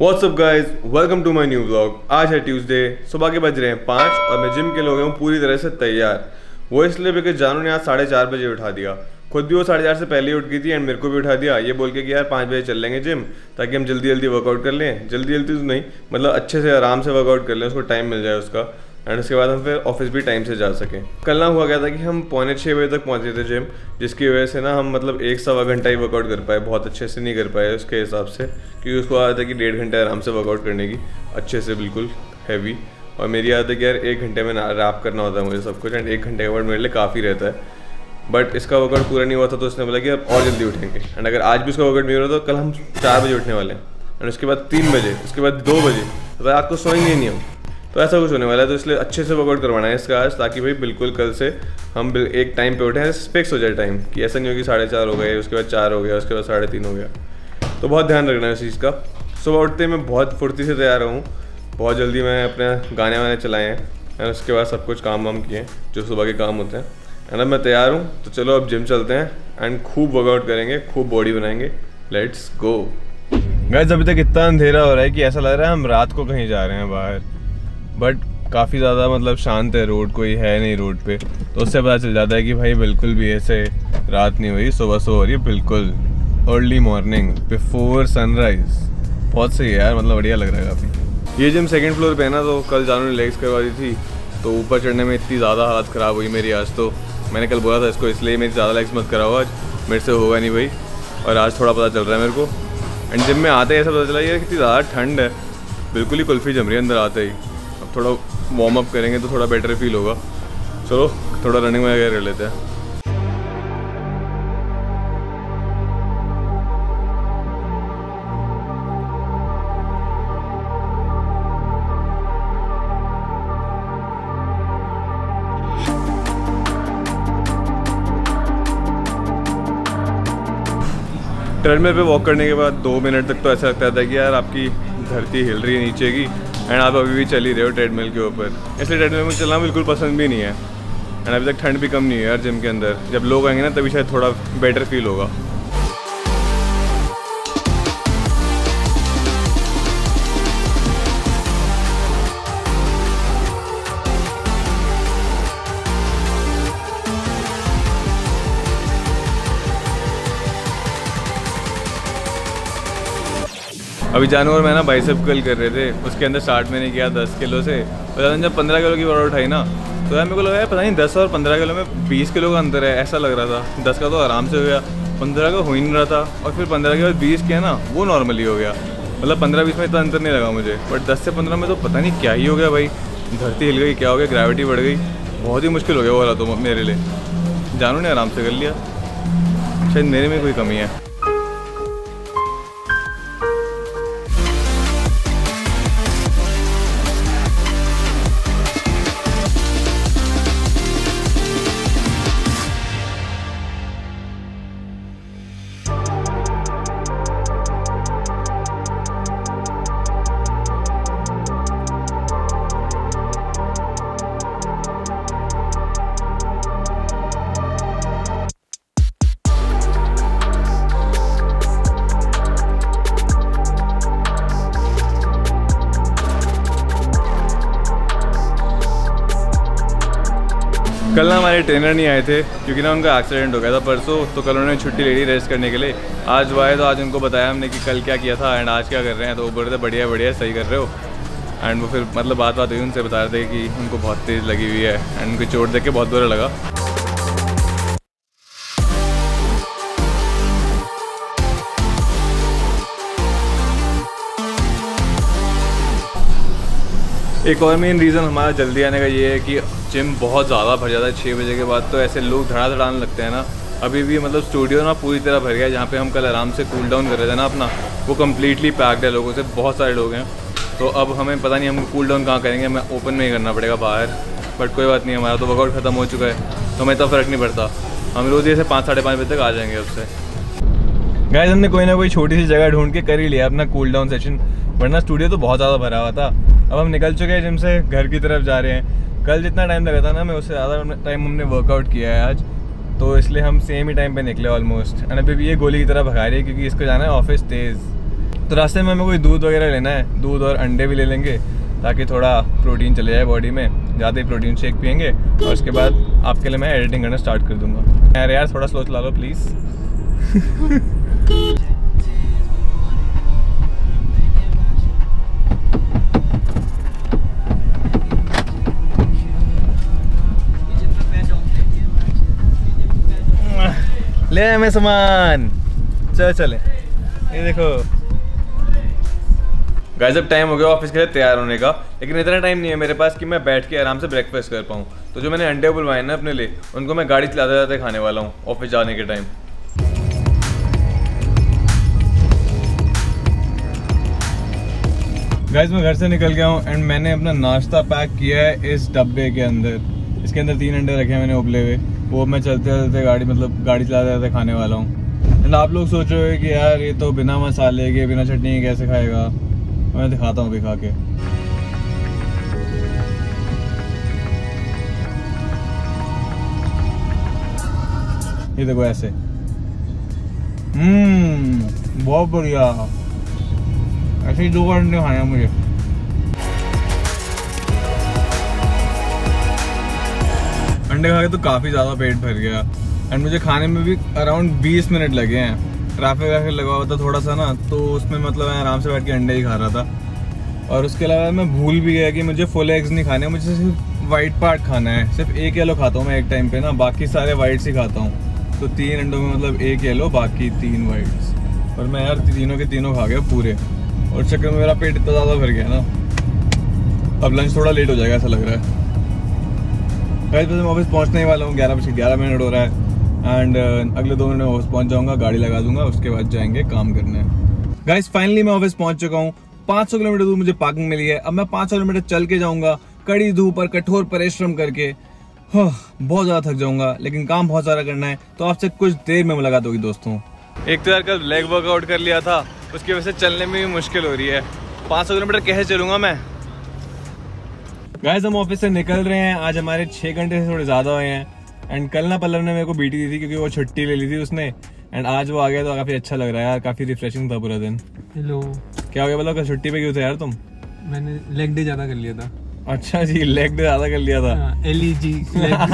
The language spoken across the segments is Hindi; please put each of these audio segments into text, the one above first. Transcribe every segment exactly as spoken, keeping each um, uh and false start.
What's up guys, welcome to my new vlog. आज है ट्यूसडे, सुबह के बज रहे हैं पाँच और मैं जिम के लिए हो गया हूँ पूरी तरह से तैयार। वो इसलिए बिकॉज जानू ने आज साढ़े चार बजे उठा दिया। खुद भी वो साढ़े चार से पहले ही उठ गई थी एंड मेरे को भी उठा दिया ये बोल के कि यार पाँच बजे चल लेंगे जिम, ताकि हम जल्दी जल्दी वर्कआउट कर लें। जल्दी जल्दी तो नहीं, मतलब अच्छे से आराम से वर्कआउट कर लें, उसको टाइम मिल जाए उसका, एंड उसके बाद हम फिर ऑफिस भी टाइम से जा सकें। कल ना हुआ गया था कि हम पौने छः बजे तक पहुँचे थे जिम, जिसकी वजह से ना हम मतलब एक सवा घंटा ही वर्कआउट कर पाए, बहुत अच्छे से नहीं कर पाए उसके हिसाब से, क्योंकि उसको आदत है कि डेढ़ घंटे आराम से वर्कआउट करने की, अच्छे से बिल्कुल हैवी। और मेरी आदत है कि यार एक घंटे में रैप करना होता है मुझे सब कुछ, एंड एक घंटे का वर्ड मेरे लिए काफ़ी रहता है। बट इसका वर्कआउट पूरा नहीं हुआ था तो उसने बोला कि अब और जल्दी उठेंगे, एंड अगर आज भी उसका वर्कआउट नहीं हो रहा तो कल हम चार बजे उठने वाले हैं, एंड उसके बाद तीन बजे, उसके बाद दो बजे, तो रात को सोएंगे ही नहीं हम। तो ऐसा कुछ होने वाला है, तो इसलिए अच्छे से वर्कआउट करवाना है इसका आज, ताकि भाई बिल्कुल कल से हम एक टाइम पे उठें, फिक्स हो जाए टाइम, कि ऐसा नहीं हो कि साढ़े चार हो गए, उसके बाद चार हो गया, उसके बाद साढ़े तीन हो गया। तो बहुत ध्यान रखना है इस चीज़ का। सुबह उठते मैं बहुत फुर्ती से तैयार हूँ, बहुत जल्दी मैं अपने गाने वाने चलाए हैं, एंड उसके बाद सब कुछ काम वाम किए जो सुबह के काम होते हैं, एंड अब मैं तैयार हूँ। तो चलो अब जिम चलते हैं एंड खूब वर्कआउट करेंगे, खूब बॉडी बनाएंगे। Let's go guys. अभी तक इतना अंधेरा हो रहा है कि ऐसा लग रहा है हम रात को कहीं जा रहे हैं बाहर, बट काफ़ी ज़्यादा मतलब शांत है रोड, कोई है नहीं रोड पे, तो उससे पता चल जाता है कि भाई बिल्कुल भी ऐसे रात नहीं हुई, सुबह सुबह हो रही है, बिल्कुल अर्ली मॉर्निंग बिफोर सनराइज। बहुत सही है यार, मतलब बढ़िया लग रहा है काफ़ी। ये जिम सेकंड फ्लोर पे है ना, तो कल जानू ने लेग्स करवा दी थी, तो ऊपर चढ़ने में इतनी ज़्यादा हालत ख़राब हुई मेरी आज। तो मैंने कल बोला था इसको, इसलिए मेरी ज़्यादा लेग्स मत कराओ आज, मेरे से होगा नहीं भाई। और आज थोड़ा पता चल रहा है मेरे को, एंड जिम में आते ही ऐसा पता चला यार कितनी ज़्यादा ठंड है, बिल्कुल ही कुल्फ़ी जम रही है अंदर आते ही। अब थोड़ा वार्म अप करेंगे तो थोड़ा बेटर फील होगा। चलो थोड़ा रनिंग वगैरह कर लेते हैं। ट्रेडमिल पे वॉक करने के बाद दो मिनट तक तो ऐसा लगता था कि यार आपकी धरती हिल रही है नीचे की, एंड आप अभी भी चल ही रहे हो ट्रेडमिल के ऊपर। इसलिए ट्रेडमिल में चलना बिल्कुल पसंद भी नहीं है, एंड अभी तक ठंड भी कम नहीं है यार जिम के अंदर। जब लोग आएंगे ना तभी शायद थोड़ा बेटर फील होगा। अभी जानू और मैं ना बाइसेप कर्ल कर रहे थे, उसके अंदर स्टार्ट मैंने किया दस किलो से, और जब पंद्रह किलो की वर्कआउट उठाई ना, तो यार मेरे को लगा यार पता नहीं दस और पंद्रह किलो में बीस किलो का अंतर है, ऐसा लग रहा था। दस का तो आराम से हो गया, पंद्रह का हो ही नहीं रहा था, और फिर पंद्रह के बाद बीस किया ना, वो नॉर्मली हो गया। मतलब पंद्रह बीस में इतना अंतर नहीं लगा मुझे, बट दस से पंद्रह में तो पता नहीं क्या ही हो गया भाई, धरती हिल गई, क्या हो गया, ग्रेविटी बढ़ गई, बहुत ही मुश्किल हो गया वो वाला तो मेरे लिए। जानू ने आराम से कर लिया, शायद मेरे में कोई कमी है। कल ना हमारे ट्रेनर नहीं आए थे क्योंकि ना उनका एक्सीडेंट हो गया था परसों, तो कल उन्होंने छुट्टी ले ली रेस्ट करने के लिए। आज वो आए तो आज उनको बताया हमने कि कल क्या किया था एंड आज क्या कर रहे हैं, तो वो बोल रहे थे बढ़िया बढ़िया सही कर रहे हो। एंड वो फिर मतलब बात बात हुई उनसे, बता रहे थे कि उनको बहुत तेज़ लगी हुई है, एंड उनकी चोट देख के बहुत बुरा लगा। एक और मेन रीज़न हमारा जल्दी आने का ये है कि जिम बहुत ज़्यादा भर जाता है छः बजे के बाद, तो ऐसे लोग धड़ा धड़ाने लगते हैं ना। अभी भी मतलब स्टूडियो ना पूरी तरह भर गया, जहाँ पे हम कल आराम से कूल डाउन कर रहे थे ना अपना, वो कम्प्लीटली पैक्ड है लोगों से, बहुत सारे लोग हैं। तो अब हमें पता नहीं हम कूल डाउन कहाँ करेंगे, हमें ओपन में ही करना पड़ेगा बाहर। बट कोई बात नहीं, हमारा तो वर्कआउट ख़त्म हो चुका है, तो हमें इतना फ़र्क नहीं पड़ता, हम रोज़ जैसे पाँच साढ़े पाँच बजे तक आ जाएंगे अब से। गाइस हमने कोई ना कोई छोटी सी जगह ढूंढ के कर ही लिया अपना कूल डाउन सेशन, वरना स्टूडियो तो बहुत ज़्यादा भरा हुआ था। अब हम निकल चुके हैं जिम से, घर की तरफ जा रहे हैं। कल जितना टाइम लगा था ना, मैं उससे ज़्यादा टाइम हमने वर्कआउट किया है आज, तो इसलिए हम सेम ही टाइम पे निकले ऑलमोस्ट। एंड अभी भी ये गोली की तरह भगा रही है क्योंकि इसको जाना है ऑफिस तेज़। तो रास्ते में हमें कोई दूध वगैरह लेना है, दूध और अंडे भी ले लेंगे ताकि थोड़ा प्रोटीन चले जाए बॉडी में। ज़्यादा ही प्रोटीन शेक पियेंगे और उसके बाद आपके लिए मैं एडिटिंग करना स्टार्ट कर दूँगा। यार यार थोड़ा स्लो चला लो प्लीज़। ले आए मैं सामान, चल चले। ये देखो गाइस, अब टाइम हो गया ऑफिस के लिए तैयार होने का, लेकिन इतना टाइम नहीं है मेरे पास कि मैं बैठ के आराम से ब्रेकफास्ट कर पाऊँ। तो जो मैंने अंडे बुलवाए ना अपने लिए, उनको मैं गाड़ी चलाते जाते खाने वाला हूँ ऑफिस जाने के टाइम। गाइस मैं घर से निकल गया हूँ एंड मैंने अपना नाश्ता पैक किया है इस डब्बे के अंदर। इसके अंदर तीन अंडे रखे हैं मैंने उबले हुए, वो मैं चलते चलते गाड़ी मतलब गाड़ी चलाते चलाते खाने वाला हूँ। एंड आप लोग सोचोगे कि यार ये तो बिना मसाले के बिना चटनी के कैसे खाएगा, मैं दिखाता हूँ अभी खा के। ये देखो ऐसे, हम्म बहुत बढ़िया। ऐसे ही दो अंडे खाए हैं मुझे। अंडे खा के तो काफ़ी ज़्यादा पेट भर गया एंड मुझे खाने में भी अराउंड बीस मिनट लगे हैं। ट्रैफिक व्रैफिक लगा हुआ था थोड़ा सा ना, तो उसमें मतलब मैं आराम से बैठ के अंडे ही खा रहा था। और उसके अलावा मैं भूल भी गया कि मुझे फुल एग्स नहीं खाने, मुझे सिर्फ वाइट पार्ट खाना है। सिर्फ एक येलो खाता हूँ मैं एक टाइम पे ना, बाकी सारे वाइट्स ही खाता हूँ। तो तीन अंडों में मतलब एक येलो बाकी तीन वाइट्स, और मैं यार तीनों के तीनों खा गया पूरे। और चक्कर में मेरा पेट इतना ज़्यादा भर गया ना, अब लंच थोड़ा लेट हो जाएगा ऐसा लग रहा है। गाइस मैं ऑफिस पहुंचने ही वाला हूँ, ग्यारह बजे ग्यारह मिनट हो रहा है एंड uh, अगले दो मिनट में ऑफिस पहुंच जाऊंगा, गाड़ी लगा दूंगा, उसके बाद जाएंगे काम करने। गाइस फाइनली मैं ऑफिस पहुंच चुका हूँ। पाँच सौ किलोमीटर दूर मुझे पार्किंग मिली है। अब मैं पाँच सौ किलोमीटर चल के जाऊंगा कड़ी धूप पर कठोर परिश्रम करके। हाँ, बहुत ज्यादा थक जाऊंगा, लेकिन काम बहुत सारा करना है, तो आपसे कुछ देर में मुलाकात होगी दोस्तों। एक तो यार कल लेग वर्कआउट कर लिया था, उसकी वजह से चलने में भी मुश्किल हो रही है। पाँच सौ किलोमीटर कैसे चलूंगा मैं। गाइस हम ऑफिस से निकल रहे हैं, आज हमारे छः घंटे से थोड़े ज़्यादा हुए हैं। एंड कल ना पल्लव ने मेरे को बीटी दी थी क्योंकि वो छुट्टी ले ली थी उसने, एंड आज वो आ गया तो काफ़ी अच्छा लग रहा है यार, काफ़ी रिफ्रेशिंग था पूरा दिन। हेलो, क्या हो गया पल्लव, कल छुट्टी पे क्यों थे यार तुम? मैंने लेग डे ज़्यादा कर लिया था। अच्छा जी, लेग डे ज़्यादा कर लिया था। एल ई जी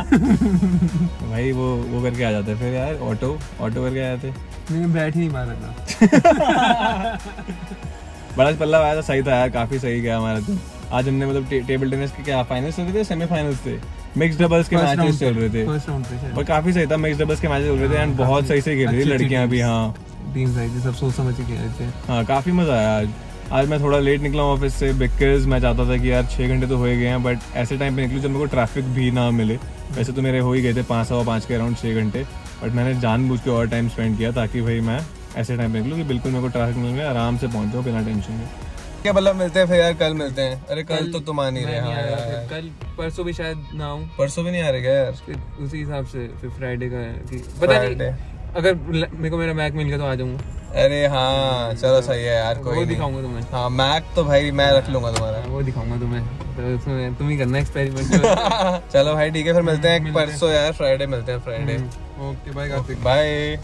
भाई वो वो करके आ जाते फिर यार, ऑटो ऑटो करके आ जाते। मैं बैठ ही नहीं पा रहा था। बड़ा पल्लव आया था, सही था यार, काफ़ी सही गया हमारा दिन। आज हमने मतलब टे, टेबल टेनिस के क्या फाइनल्स चल रहे थे, सेमीफाइनल्स थे, मिक्स डबल्स के मैचेस चल रहे थे। फर्स्ट राउंड पे और काफी सही था, मिक्स डबल्स के मैचेस चल रहे थे एंड बहुत सही से खेल रही थी लड़कियां भी। हाँ टीम सही थी, सब सोच समझ के खेल रहे थे। हाँ काफी मजा आया आज। आज मैं थोड़ा लेट निकला हूँ ऑफिस से बिकॉज मैं चाहता था कि यार छः घंटे तो हो ही गए हैं, बट ऐसे टाइम पे निकलूँ जब मेरे को ट्रैफिक भी ना मिले। वैसे तो मेरे हो ही गए थे पाँच सवा पाँच के अराउंड छः घंटे, बट मैंने जानबूझ के और टाइम स्पेंड किया ताकि भाई मैं ऐसे टाइम पे निकलूँ कि बिल्कुल मेरे को ट्रैफिक मिल गया, आराम से पहुँच जाऊँ बिना टेंशन के। क्या मतलब मिलते हैं फिर यार, कल मिलते हैं। अरे कल, कल तो तुम आ नहीं रहे। हाँ यार, कल परसों भी शायद ना आऊँ। परसों भी नहीं आ रहे क्या यार? उसी हिसाब से फिर फ्राइडे का है कि पता नहीं, अगर मेरे को मेरा मैक मिल गया तो आ जाऊंगा। अरे हाँ चलो सही है यार, कोई वो दिखाऊंगा तुम्हें। हाँ मैक तो भाई मैं रख लूंगा तुम्हारा, वो दिखाऊंगा तुम्हें, तो उसमें तुम ही करना एक्सपेरिमेंट। चलो भाई ठीक है, फिर मिलते हैं परसों यार, फ्राइडे मिलते हैं Friday. Okay bye Kartik. Bye.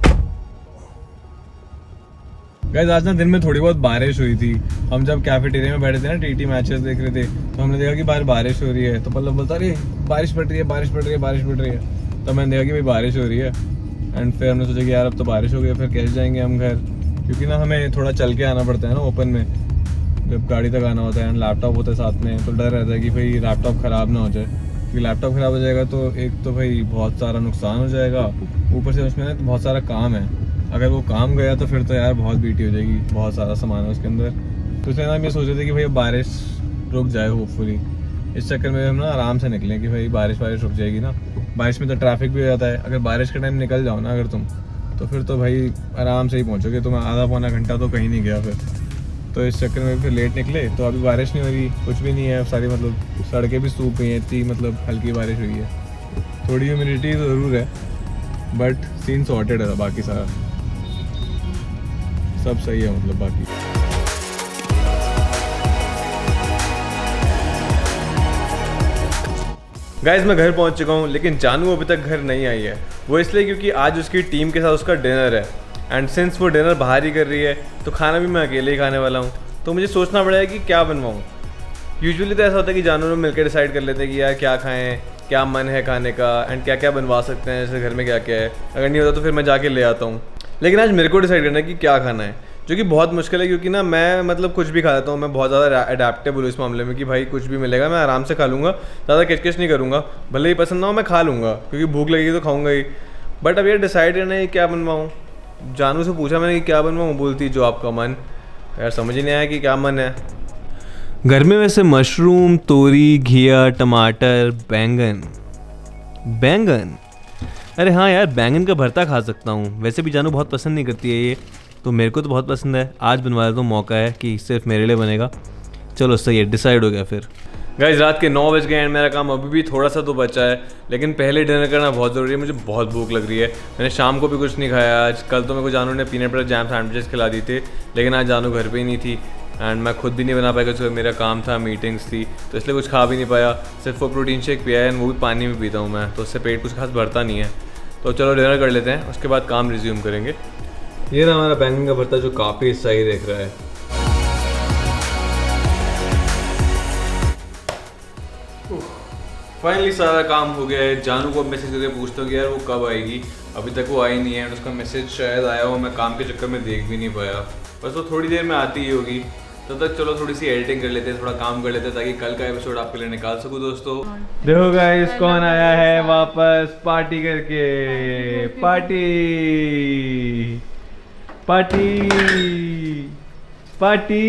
Guys आज ना दिन में थोड़ी बहुत बारिश हुई थी। हम जब कैफेटेरिया में बैठे थे ना, टीटी मैचेस देख रहे थे, तो हमने देखा कि बाहर बारिश हो रही है। तो पल्लव बोलता अरे बारिश पड़ रही है बारिश पड़ रही है बारिश पड़ रही है। तो मैंने देखा कि भाई बारिश हो रही है एंड फिर हमने सोचा कि यार अब तो बारिश हो गई, फिर कैसे जाएंगे हम घर, क्योंकि ना हमें थोड़ा चल के आना पड़ता है ना ओपन में, जब गाड़ी तक आना होता है एंड लैपटॉप होता है साथ में, तो डर रहता है कि भाई लैपटॉप ख़राब ना हो जाए, क्योंकि लैपटॉप ख़राब हो जाएगा तो एक तो भाई बहुत सारा नुकसान हो जाएगा, ऊपर से उसमें ना बहुत सारा काम है। अगर वो काम गया तो फिर तो यार बहुत बीटी हो जाएगी, बहुत सारा सामान है उसके अंदर। तो इसलिए हम ये सोच रहे थे कि भाई बारिश रुक जाए होपफुली, इस चक्कर में हम ना आराम से निकलें कि भाई बारिश बारिश रुक जाएगी ना। बारिश में तो ट्रैफिक भी हो जाता है, अगर बारिश के टाइम निकल जाओ ना अगर तुम, तो फिर तो भाई आराम से ही पहुँचोगे, तुम आधा पौना घंटा तो कहीं नहीं गया फिर। तो इस चक्कर में फिर लेट निकले, तो अभी बारिश नहीं हो रही, कुछ भी नहीं है, सारी मतलब सड़कें भी सूख गई हैं, इतनी मतलब हल्की बारिश हुई है। थोड़ी ह्यूमिडिटी ज़रूर है, बट सीन सॉर्टेड है, बाकी सारा सब सही है मतलब बाकी। गाइस मैं घर पहुंच चुका हूं, लेकिन जानू अभी तक घर नहीं आई है। वो इसलिए क्योंकि आज उसकी टीम के साथ उसका डिनर है एंड सिंस वो डिनर बाहर ही कर रही है तो खाना भी मैं अकेले ही खाने वाला हूँ, तो मुझे सोचना पड़ेगा कि क्या बनवाऊँ। यूजुअली तो ऐसा होता है कि जानू लोग मिलकर डिसाइड कर लेते हैं कि यार क्या खाएं, क्या मन है खाने का एंड क्या क्या बनवा सकते हैं, जैसे घर में क्या क्या है। अगर नहीं होता तो फिर मैं जाके ले आता हूँ। लेकिन आज मेरे को डिसाइड करना है कि क्या खाना है, जो कि बहुत मुश्किल है क्योंकि ना मैं मतलब कुछ भी खा लेता हूँ। मैं बहुत ज़्यादा अडेप्टेबल हूँ इस मामले में कि भाई कुछ भी मिलेगा मैं आराम से खा लूँगा, ज़्यादा किचकिच नहीं करूँगा। भले ही पसंद ना हो मैं खा लूँगा क्योंकि भूख लगेगी तो खाऊँगा ही। बट अब ये डिसाइड करना है क्या बनवाऊँ। जानू से पूछा मैंने कि क्या बनवाऊँ, बोलती जो आपका मन। यार समझ ही नहीं आया कि क्या मन है। घर में वैसे मशरूम, तोरी, घिया, टमाटर, बैंगन बैंगन अरे हाँ यार, बैंगन का भरता खा सकता हूँ। वैसे भी जानू बहुत पसंद नहीं करती है ये, तो मेरे को तो बहुत पसंद है। आज बनवा देता हूँ, मौका है कि सिर्फ मेरे लिए बनेगा। चलो सही है, डिसाइड हो गया फिर। गाइस रात के नौ बज गए एंड मेरा काम अभी भी थोड़ा सा तो बचा है, लेकिन पहले डिनर करना बहुत ज़रूरी है। मुझे बहुत भूख लग रही है। मैंने शाम को भी कुछ नहीं खाया आज। कल तो मेरे को जानू ने पीनट बटर जैम सैंडविचेस खिला दी थे, लेकिन आज जानू घर पे ही नहीं थी एंड मैं खुद भी नहीं बना पाया क्योंकि मेरा काम था, मीटिंग्स थी, तो इसलिए कुछ खा भी नहीं पाया। सिर्फ वो प्रोटीन शेक पिया है एंड वो भी पानी में पीता हूँ मैं, तो उससे पेट कुछ खास भरता नहीं है। तो चलो डिनर कर लेते हैं, उसके बाद काम रिज्यूम करेंगे। ये ना हमारा बैंगन का भरता जो काफ़ी सही दिख रहा है। फाइनली सारा काम हो गया है। जानू को मैसेज करके पूछता हूँ कि यार वो कब आएगी, अभी तक वो आई नहीं है। उसका मैसेज शायद आया हो, मैं काम के चक्कर में देख भी नहीं पाया। बस वो थोड़ी देर में आती ही होगी। तब तक चलो थोड़ी सी एडिटिंग कर लेते हैं, थोड़ा काम कर लेते हैं ताकि कल का एपिसोड आपके लिए निकाल सकूँ। दोस्तों देखो गाइस कौन आया है वापस पार्टी करके। पार्टी पार्टी पार्टी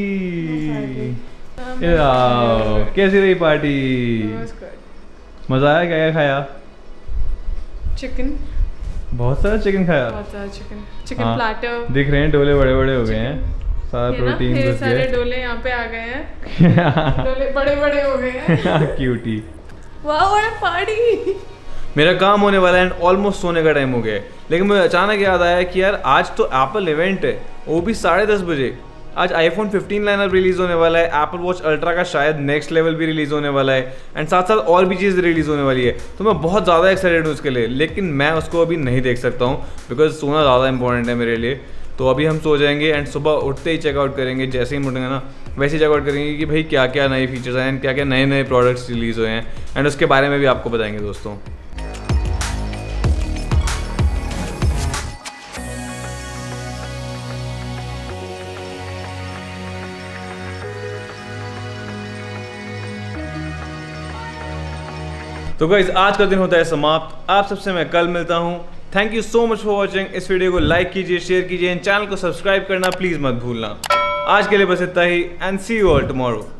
कैसी रही पार्टी? मजा आया? क्या क्या खाया? चिकन, बहुत सारा चिकन खाया। बहुत सारा चिकन चिकन प्लैटर दिख रहे हैं, डोले बड़े बड़े हो गए हैं, सारा प्रोटीन ढेर घुस सारे गया। डोले यहाँ पे आ गए हैं। डोले बड़े बड़े हो गए हैं। क्यूटी। वाह व्हाट अ पार्टी। मेरा काम होने वाला है एंड ऑलमोस्ट सोने का टाइम हो गया है, लेकिन मुझे अचानक याद आया कि यार आज तो एप्पल इवेंट है, वो भी साढ़े दस बजे। आज आईफोन फिफ्टीन लाइनअप रिलीज होने वाला है, एप्पल वॉच अल्ट्रा का शायद नेक्स्ट लेवल भी रिलीज होने वाला है एंड साथ साथ और भी चीज़ रिलीज होने वाली है। तो मैं बहुत ज़्यादा एक्साइटेड हूँ उसके लिए, लेकिन मैं उसको अभी नहीं देख सकता हूँ बिकॉज सोना ज़्यादा इंपॉर्टेंट है मेरे लिए। तो अभी हम सो जाएंगे एंड सुबह उठते ही चेकआउट करेंगे। जैसे ही उठेंगे ना वैसे ही चेकआउट करेंगे कि भाई क्या क्या नए फीचर्स हैं, क्या क्या नए नए प्रोडक्ट्स रिलीज़ हुए हैं एंड उसके बारे में भी आपको बताएंगे दोस्तों। तो गाइस आज का दिन होता है समाप्त। आप सबसे मैं कल मिलता हूँ। Thank you so much for watching. इस वीडियो को लाइक कीजिए, शेयर कीजिए एंड चैनल को सब्सक्राइब करना प्लीज़ मत भूलना। आज के लिए बस इतना ही and see you all tomorrow.